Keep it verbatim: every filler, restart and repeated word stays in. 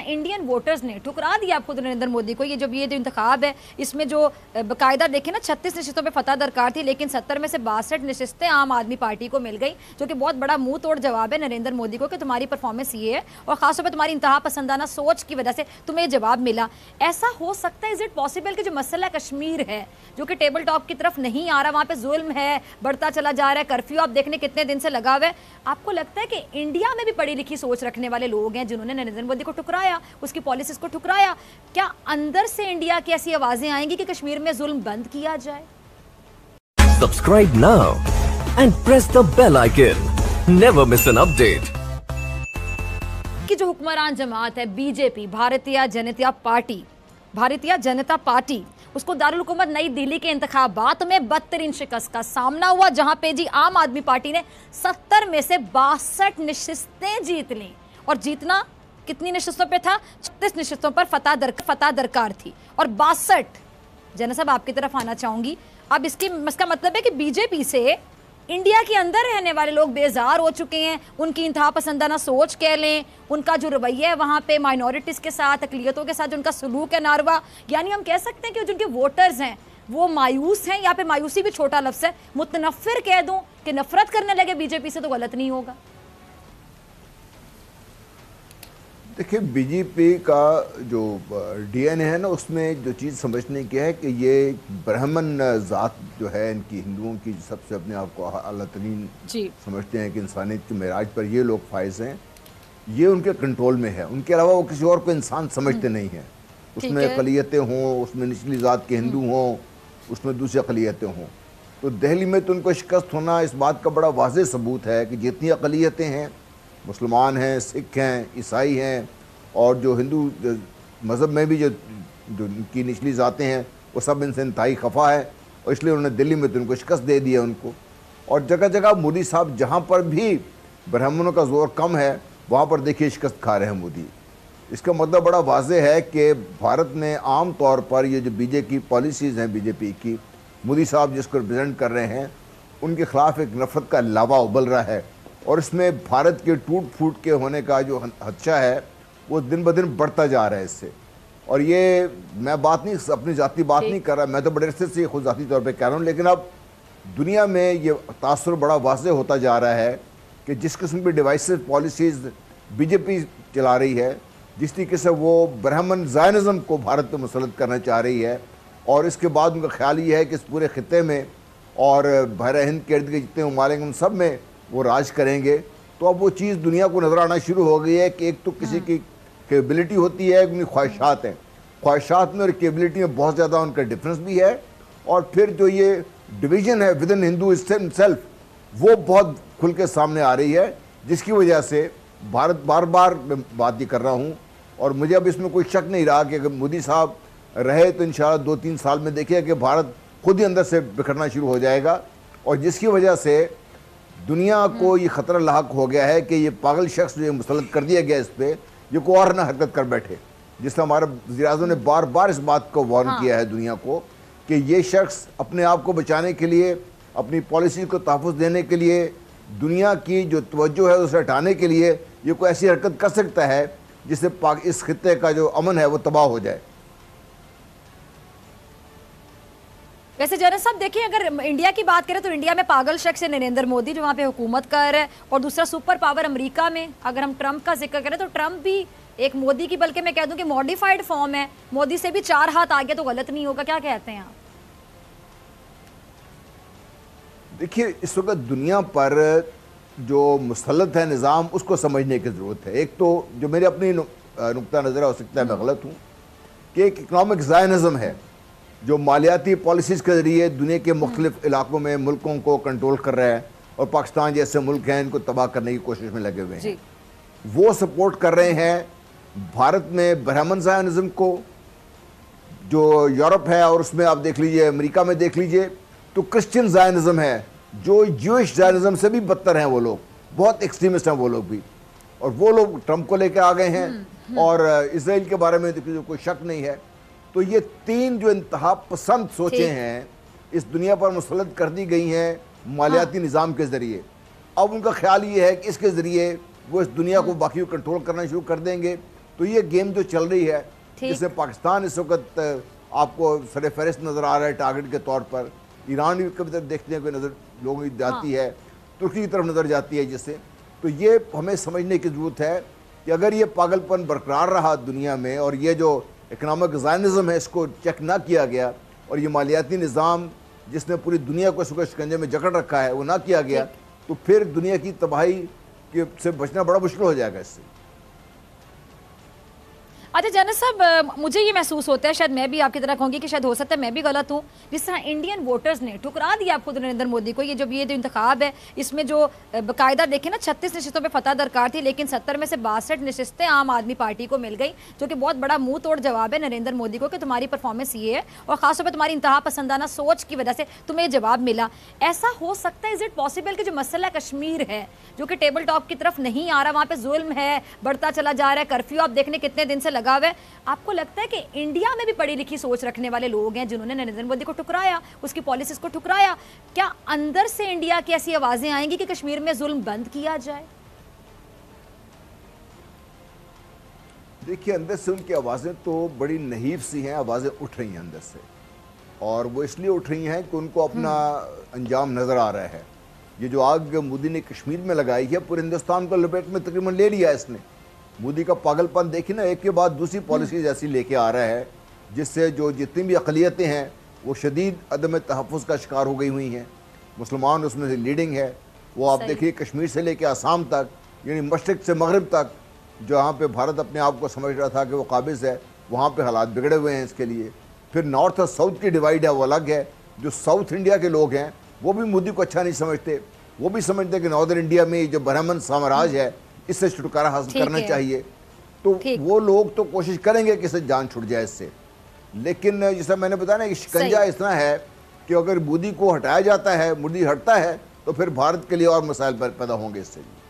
Indian voters ने ठुकरा दिया खुद नरेंद्र मोदी को। ये जब ये जो इंतखाब है इसमें जो बाकायदा देखें ना छत्तीस नशिस्तों पे फतह दरकार थी, लेकिन सत्तर में से बासठ नशिस्तें आम आदमी पार्टी को मिल गई, जो कि बहुत बड़ा मुंह तोड़ जवाब है नरेंद्र मोदी को कि तुम्हारी परफॉर्मेंस ये है और खासतौर पर तुम्हारी इंतहा पसंदाना सोच की वजह से तुम्हें जवाब मिला। ऐसा हो सकता है, इज इट पॉसिबल कि जो मसला कश्मीर है जो कि टेबल टॉप की तरफ नहीं आ रहा, वहाँ पे जुल्म है, बढ़ता चला जा रहा है, कर्फ्यू आप देखने कितने दिन से लगा हुआ है, आपको लगता है कि इंडिया में भी पढ़ी लिखी सोच रखने वाले लोग हैं जिन्होंने नरेंद्र मोदी को ठुकराया, उसकी पॉलिसीज को ठुकराया, क्या अंदर से इंडिया की ऐसी आवाजें आएंगी कि कश्मीर में जुल्म बंद किया जाए? Subscribe now and press the bell icon. Never miss an update. कि जो हुक्मरान जमात है BJP, Bharatiya Janata party, Bharatiya Janata party, उसको दारुल हुकूमत नई दिल्ली के इंतखाबात में बदतरीन शिकस्त का सामना हुआ, जहां पे जी आम आदमी पार्टी ने सत्तर में से बासठ नशिस्तें जीत ली। और जीतना कितनी नशिस्तों पे था? छत्तीस नशिस्तों पर फतह दर फतह दरकार थी और बासठ। जना साहब आपकी तरफ आना चाहूंगी। अब इसकी इसका मतलब है कि बीजेपी से इंडिया के अंदर रहने वाले लोग बेजार हो चुके हैं, उनकी इंतहा पसंदाना सोच कह लें, उनका जो रवैया है वहाँ पे माइनॉरिटीज़ के साथ, अकलियतों के साथ जो उनका सलूक है नारवा, यानी हम कह सकते हैं कि जो उनके वोटर्स हैं वो मायूस हैं, या पे मायूसी भी छोटा लफ्ज़ है, मुतनफ़िर कह दूँ कि नफरत करने लगे बीजेपी से तो गलत नहीं होगा। देखिए, बीजेपी का जो डीएनए है ना, उसमें जो चीज़ समझने की है कि ये ब्राह्मण ज़ात जो है इनकी, हिंदुओं की सबसे अपने आप को आला तरीन समझते हैं कि इंसानियत के मेराज पर ये लोग फाइज हैं, ये उनके कंट्रोल में है। उनके अलावा वो किसी और को इंसान समझते नहीं हैं। उसमें अक़लियतें हों, उसमें निचली ज़ात के हिंदू हों, उसमें दूसरी अक़लियतें हों, तो दिल्ली में तो उनको शिकस्त होना इस बात का बड़ा वाज़ेह सबूत है कि जितनी अक़लियतें हैं, मुसलमान हैं, सिख हैं, ईसाई हैं, और जो हिंदू मज़हब में भी जो जो इनकी निचली ज़ातें हैं वो सब इनसे इंतहाई खफा है, और इसलिए उन्होंने दिल्ली में तो उनको शिकस्त दे दी है उनको। और जगह जगह मोदी साहब जहाँ पर भी ब्राह्मणों का जोर कम है वहाँ पर देखिए शिकस्त खा रहे हैं मोदी। इसका मतलब बड़ा वाज़ेह है कि भारत ने आम तौर पर ये जो बीजेपी की पॉलिसीज़ हैं, बीजेपी की, मोदी साहब जिसको रिप्रेजेंट कर रहे हैं, उनके ख़िलाफ़ एक नफ़रत का लावा उबल रहा है, और इसमें भारत के टूट फूट के होने का जो खदशा है वो दिन ब दिन बढ़ता जा रहा है इससे। और ये मैं बात नहीं, अपनी ज़ाती बात नहीं कर रहा, मैं तो बड़े अरसे से खुद ज़ाती तौर पे कह रहा हूँ, लेकिन अब दुनिया में ये तासुर बड़ा वाज़ेह होता जा रहा है कि जिस किस्म की डिवाइसिव पॉलिसीज़ बीजेपी चला रही है, जिस तरीके से वो ब्राह्मण ज़ायनिज़्म को भारत पर मुसल्लत करना चाह रही है, और इसके बाद उनका ख्याल ये है कि इस पूरे ख़ित्ते में और बहर हिंद के इर्द गिर्द जितने ममालिक उन सब में वो राज करेंगे। तो अब वो चीज़ दुनिया को नज़र आना शुरू हो गई है कि एक तो किसी की कैपेबिलिटी होती है, उनकी ख्वाहिशात हैं, ख्वाहिशात में और कैपेबिलिटी में बहुत ज़्यादा उनका डिफरेंस भी है, और फिर जो ये डिवीज़न है विद इन हिंदू हिमसेल्फ वो बहुत खुल के सामने आ रही है, जिसकी वजह से भारत, बार बार बात ये कर रहा हूँ, और मुझे अब इसमें कोई शक नहीं रहा कि अगर मोदी साहब रहे तो इंशाअल्लाह दो तीन साल में देखिए कि भारत खुद ही अंदर से बिखरना शुरू हो जाएगा, और जिसकी वजह से दुनिया को ये ख़तरा लाक हो गया है कि ये पागल शख्स जो मुसल्लत कर दिया गया इस पर, ये को और ना हरकत कर बैठे, जिससे हमारे वज़ीर-ए-आज़म ने बार बार इस बात को वार्न हाँ। किया है दुनिया को कि ये शख्स अपने आप को बचाने के लिए, अपनी पॉलिसी को तहफ़्फ़ुज़ देने के लिए, दुनिया की जो तवज्जो है उसे हटाने के लिए ये कोई ऐसी हरकत कर सकता है जिससे पाक इस खित्ते का जो अमन है वो तबाह हो जाए। वैसे जरा साहब देखिए, अगर इंडिया की बात करें तो इंडिया में पागल शख्स है नरेंद्र मोदी जो वहाँ पे हुकूमत कर रहा है, और दूसरा सुपर पावर अमेरिका में अगर हम ट्रंप का जिक्र करें तो ट्रंप भी एक मोदी की, बल्कि मैं कह दूं कि मॉडिफाइड फॉर्म है, मोदी से भी चार हाथ आगे तो गलत नहीं होगा। क्या कहते हैं आप? देखिए, इस वक्त दुनिया पर जो मुसल्लत है निज़ाम, उसको समझने की ज़रूरत है। एक तो जो मेरे अपनी नुक्ता नज़र हो सकता है मैं गलत हूँ, कि एक इकनॉमिक ज़ायनिज़्म है जो मालियाती पॉलिसीज़ के ज़रिए दुनिया के मुख्तलिफ़ इलाकों में मुल्कों को कंट्रोल कर रहा है, और पाकिस्तान जैसे मुल्क हैं इनको तबाह करने की कोशिश में लगे हुए हैं। वो सपोर्ट कर रहे हैं भारत में ब्राह्मण ज़ायनिज़्म को, जो यूरोप है, और उसमें आप देख लीजिए अमेरिका में देख लीजिए तो क्रिश्चियन ज़ायनिज़्म है, जो ज्यूइश ज़ायनिज़्म से भी बदतर हैं वो लोग, बहुत एक्सट्रीमिस्ट हैं वो लोग भी, और वो लोग ट्रंप को लेकर आ गए हैं, और इसराइल के बारे में देखिए कोई शक नहीं है। तो ये तीन जो इंतहा पसंद सोचें हैं इस दुनिया पर मुसल्लत कर दी गई हैं मालियाती हाँ। निज़ाम के ज़रिए। अब उनका ख्याल ये है कि इसके ज़रिए वो इस दुनिया को बाकी कंट्रोल करना शुरू कर देंगे, تو یہ گیم جو چل رہی ہے جس میں پاکستان اس وقت آپ کو سر فہرست نظر آ رہا ہے ٹارگٹ کے طور پر، ایران بھی کبھی طرف دیکھنے کو نظر لوگوں کی جاتی ہے، ترکی کی طرف نظر جاتی ہے جس سے، تو یہ ہمیں سمجھنے کی ضرورت ہے کہ اگر یہ پاگل پن برقرار رہا دنیا میں اور یہ جو اکنامک زائنزم ہے اس کو چیک نہ کیا گیا اور یہ مالیاتی نظام جس نے پوری دنیا کو اس وقت شکنجے میں جکڑ رکھا ہے وہ نہ کیا گیا تو پھر دنیا کی تباہی سے بچنا بڑا مشکل ہو جائے گا اس سے۔ اچھا جنرل صاحب، مجھے یہ محسوس ہوتا ہے، شاید میں بھی آپ کی طرح کہوں گی کہ شاید ہو سکتا ہے میں بھی غلط ہوں، جس طرح انڈین ووٹرز نے ٹھکرا دیا خود نریندر مودی کو، یہ جب یہ جو انتخاب ہے اس میں جو باقاعدہ دیکھیں نا چھتیس نشستوں پہ فتح درکار تھی لیکن ستر میں سے باسٹھ نشستیں عام آدمی پارٹی کو مل گئی، جو کہ بہت بڑا منہ توڑ جواب ہے نریندر مودی کو کہ تمہاری پرفارمنس یہ ہے اور خاص طور پہ تمہاری انتہا پسندانہ سوچ کی وجہ سے تمہیں یہ جواب ملا۔ ایسا ہو سکتا ہے، از اٹ پاسبل کہ جو مسئلہ کشمیر ہے جو کہ ٹیبل ٹاپ کی طرف نہیں آ رہا، وہاں پہ ظلم ہے، بڑھتا چلا جا رہا ہے، کرفیو آپ دیکھنے کتنے دن سے لگا ہوا ہے، آپ کو لگتا ہے کہ انڈیا میں بھی پڑھی لکھی سوچ رکھنے والے لوگ ہیں جنہوں نے نریندر مودی کو ٹھکرایا، اس کی پالیسیز کو ٹھکرایا، کیا اندر سے انڈیا کی ایسی آوازیں آئیں گی کہ کشمیر میں ظلم بند کیا جائے؟ دیکھیے اندر سے ان کی آوازیں تو بڑی نحیف سی ہیں، آوازیں اٹھ رہی ہیں اندر سے، اور وہ اس لیے اٹھ رہی ہیں کہ ان کو اپنا انجام نظر آ رہا ہے۔ یہ جو آگ مودی نے کشمیر میں لگائی ہے پورے ہندوستان کو لپیٹ میں تقریباً لے لیا اس نے۔ مودی کا پاگل پن دیکھیں نا، ایک کے بعد دوسری پالیسیز ایسی لے کے آ رہا ہے جس سے جو جتنی بھی اقلیتیں ہیں وہ شدید عدم تحفظ کا شکار ہو گئی ہوئی ہیں، مسلمان اس میں سے لیڈنگ ہے۔ وہ آپ دیکھیے کشمیر سے لے کے آسام تک، یعنی مشرق سے مغرب تک، جہاں پہ بھارت اپنے آپ کو سمجھ رہا تھا کہ وہ قابض ہے، وہاں پہ حالات بگڑے ہوئے ہیں اس کے لیے۔ پھر نارتھ اور ساؤتھ کی ڈیوائیڈ ہے وہ الگ ہے، جو ساؤتھ انڈیا کے لوگ ہیں وہ بھی مودی کو اچھا نہیں سمجھتے، وہ بھی سمجھتے کہ ناردرن انڈیا میں جو برہمن سامراج ہے اس سے چھٹکارا حاصل کرنا چاہیے، تو وہ لوگ تو کوشش کریں گے کہ اسے جان چھٹ جائے اس سے۔ لیکن جیسا میں نے بتایا نا کہ شکنجہ اس طرح ہے کہ اگر مودی کو ہٹایا جاتا ہے، مودی ہٹتا ہے تو پھر بھارت کے لیے اور مسائل پیدا ہوں گے اس سے۔